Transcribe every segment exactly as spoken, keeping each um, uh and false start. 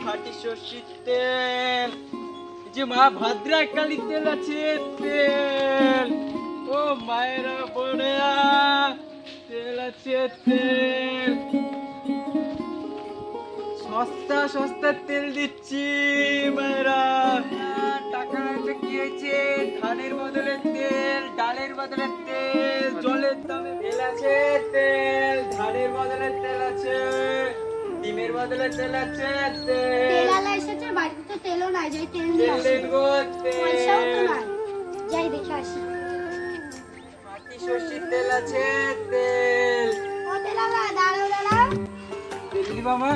খাঁটি সর্ষের তেল, যে মা ভদ্রা কালী তেল আছে তেল, ও মায়েরা বোনেরা তেল আছে তেল, সস্তা সস্তা তেল দিচ্ছি মায়েরা। টাকা একটা কি হয়েছে, ধানের বদলে তেল, ডালের বদলে তেল, জলের দামে তেল আছে তেল, ধানের বদলে তেল আছে, ডিমের বদলে তেল আছে তেল। তেলালা এসেছে, বাড়িতে তো তেলও নাই, যাই তেল নিয়ে আসি। পয়সাও তো নাই, যাই দেখে আসি। খাঁটি সর্ষের তেল আছে তেল। ও তেলালা দাঁড়াও দাঁড়াও। তেল দিবা মা?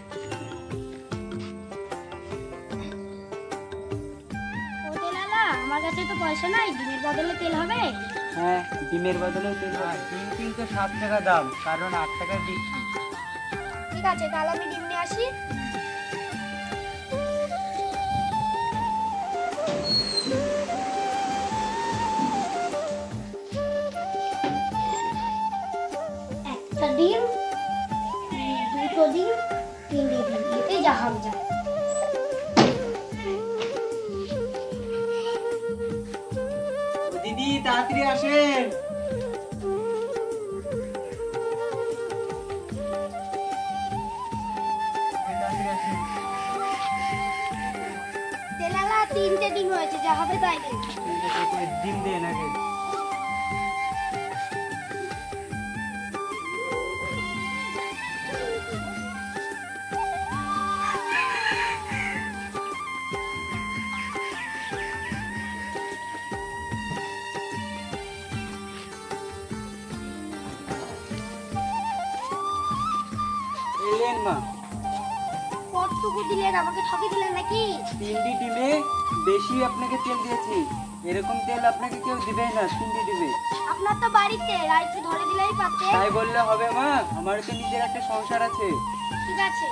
ও তেলালা, আমার কাছে তো পয়সা নাই, ডিমের বদলে তেল হবে? হ্যাঁ, ডিমের বদলে তেল হবে। ডিম কিন্তু সাত টাকা দাম, কারণ আট টাকা বিক্রি। ঠিক আছে, তাহলে আমি ডিম নিয়ে আসি। একটা ডিম, দুটো ডিম, তিনটে ডিম, এতে যা হবে যা। দিদি তাড়াতাড়ি আসেন। তেলালা তিনটে ডিম হয়েছে, যা হবে তাই দে। ডিম দেন আগে। এলেন মা। কতটুকু দিলেন, আমাকে ঠকি দিলেন নাকি? তিনটি ডিমে বেশি আপনাকে তেল দিয়েছি, এরকম তেল আপনাকে কেউ দিবে না। তিনটি ডিমে আপনার তো বাড়িতে আর একটু ধরে দিলেই পারতে। তাই বললে হবে মা? আমার তো নিজের একটা সংসার আছে। ঠিক আছে।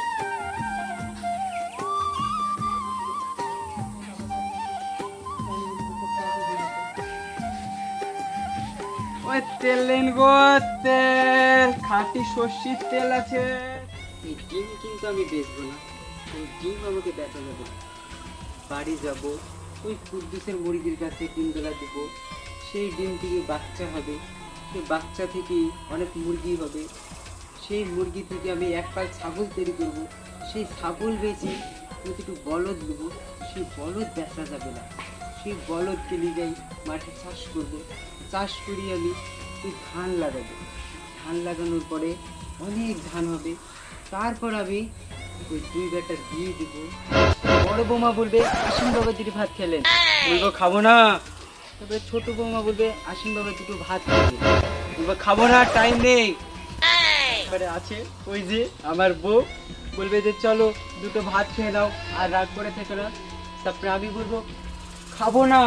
ওই তেল নেন গো, তেল খাঁটি সর্ষের তেল আছে। এই ডিম কিন্তু আমি বেচবো না, ওই ডিম আমাকে বেচা যাবে না। বাড়ি যাব, ওই কুদ্দুসের মুরগির কাছে ডিম দোলা দিব, সেই ডিম থেকে বাচ্চা হবে, সেই বাচ্চা থেকে অনেক মুরগি হবে, সেই মুরগি থেকে আমি এক পাল ছাগল তৈরি করব, সেই ছাগল বেচে প্রতিটু বলদ দেবো, সেই বলদ বেচা যাবে না। সেই বলদকে নিয়ে যাই মাঠে চাষ করব, চাষ করি আমি ওই ধান লাগাবো, ধান লাগানোর পরে অনেক ধান হবে, তারপর আমি ওই দুই বেটা দিয়ে দেবো। বড় বৌমা বলবে আসিন বাবা দুটো ভাত খেলেন, বলবো খাবো না। তবে ছোট বৌমা বলবে আসিন বাবা দুটো ভাত খেলেন, বলবো খাবো না, টাইম নেই। এবারে আছে ওই যে আমার বউ, বলবে যে চলো দুটো ভাত খেয়ে নাও আর রাগ করে থেকে না। তারপরে আমি বলবো খাবো না।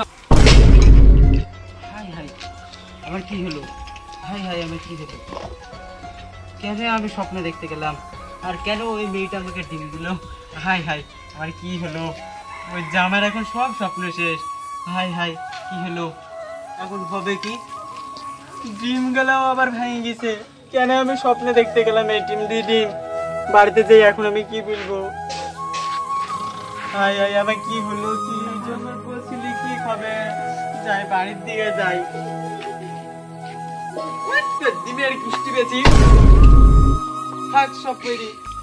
হাই হাই, আমার কি হলো? হাই হাই, আমার কি হলো? কেন আমি স্বপ্ন দেখতে গেলাম, আর কেন ওই মেয়েটা আমাকে ডিম দিল? হাই হাই, আমার কি হলো? ওই জামার এখন সব স্বপ্ন শেষ। হাই হাই, কি হলো? এখন হবে কি? ডিম গেলাম আবার ভেঙে গেছে। কেন আমি স্বপ্নে দেখতে গেলাম এই ডিম দিয়ে ডিম? বাড়িতে যাই এখন আমি কি বলবো? হাই হাই, আমার কি হলো? কি জন্য বলছিলি কি খাবে? যাই বাড়ির দিকে যাই। ডিমের কিস্তি বেশি থাক সব পেরি।